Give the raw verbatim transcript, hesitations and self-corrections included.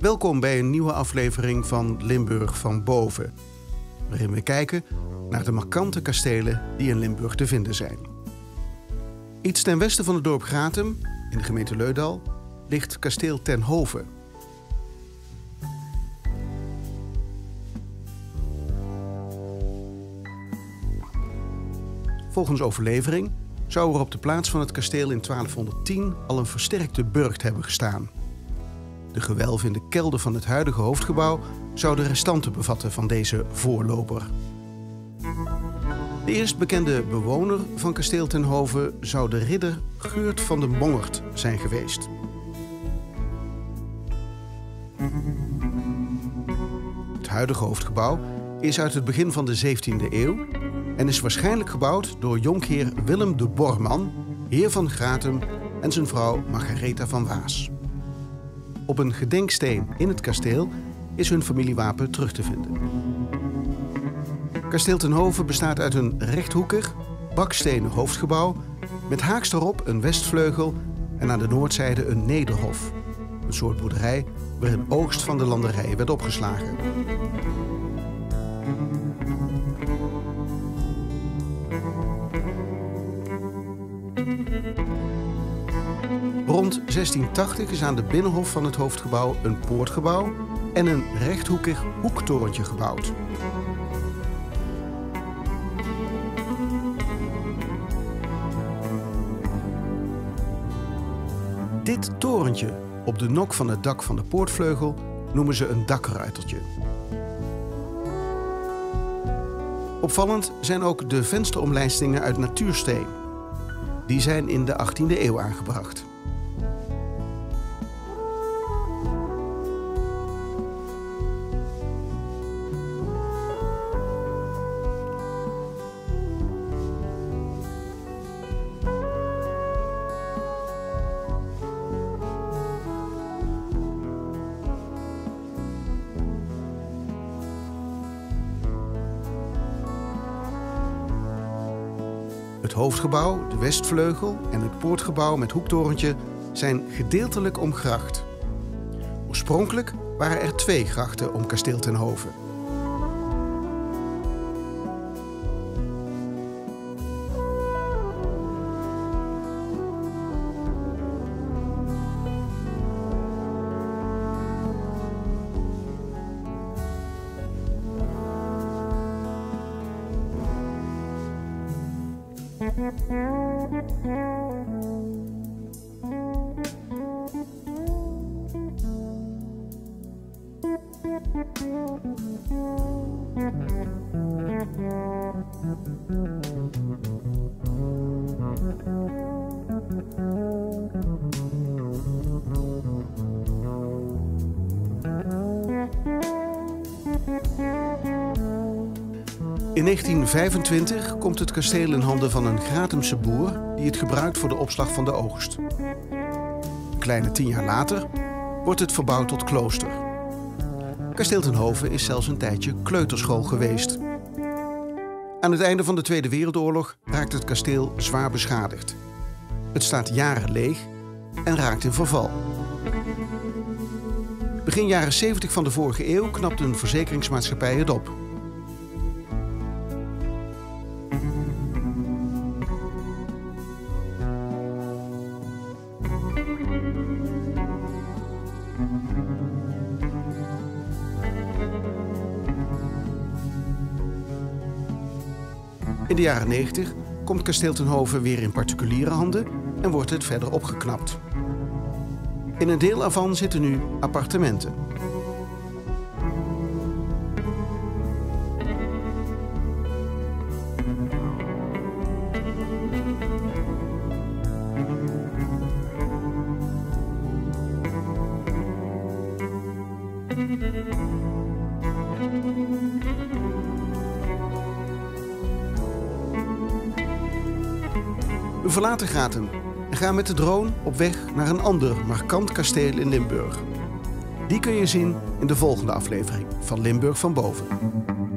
Welkom bij een nieuwe aflevering van Limburg van Boven, waarin we kijken naar de markante kastelen die in Limburg te vinden zijn. Iets ten westen van het dorp Gratum, in de gemeente Leudal, ligt kasteel Ten Hove. Volgens overlevering zou er op de plaats van het kasteel in twaalfhonderdtien al een versterkte burcht hebben gestaan. De gewelven in de kelder van het huidige hoofdgebouw zouden restanten bevatten van deze voorloper. De eerst bekende bewoner van kasteel Ten Hove zou de ridder Geurt van de Mongert zijn geweest. Het huidige hoofdgebouw is uit het begin van de zeventiende eeuw en is waarschijnlijk gebouwd door jonkheer Willem de Borman, heer van Gratum, en zijn vrouw Margaretha van Waas. Op een gedenksteen in het kasteel is hun familiewapen terug te vinden. Kasteel Ten Hove bestaat uit een rechthoekig, bakstenen hoofdgebouw met haaks daarop een westvleugel en aan de noordzijde een nederhof, een soort boerderij waarin oogst van de landerijen werd opgeslagen. Rond zestien tachtig is aan de binnenhof van het hoofdgebouw een poortgebouw en een rechthoekig hoektorentje gebouwd. Dit torentje op de nok van het dak van de poortvleugel noemen ze een dakruitertje. Opvallend zijn ook de vensteromlijstingen uit natuursteen. Die zijn in de achttiende eeuw aangebracht. Het hoofdgebouw, de westvleugel en het poortgebouw met hoektorentje zijn gedeeltelijk omgracht. Oorspronkelijk waren er twee grachten om kasteel Ten Hove. In negentien vijfentwintig komt het kasteel in handen van een Gratumse boer die het gebruikt voor de opslag van de oogst. Een kleine tien jaar later wordt het verbouwd tot klooster. Kasteel Ten Hove is zelfs een tijdje kleuterschool geweest. Aan het einde van de Tweede Wereldoorlog raakt het kasteel zwaar beschadigd. Het staat jaren leeg en raakt in verval. Begin jaren zeventig van de vorige eeuw knapt een verzekeringsmaatschappij het op. In de jaren negentig komt kasteel Ten Hove weer in particuliere handen en wordt het verder opgeknapt. In een deel ervan zitten nu appartementen. We verlaten Gratum en gaan met de drone op weg naar een ander markant kasteel in Limburg. Die kun je zien in de volgende aflevering van Limburg van Boven.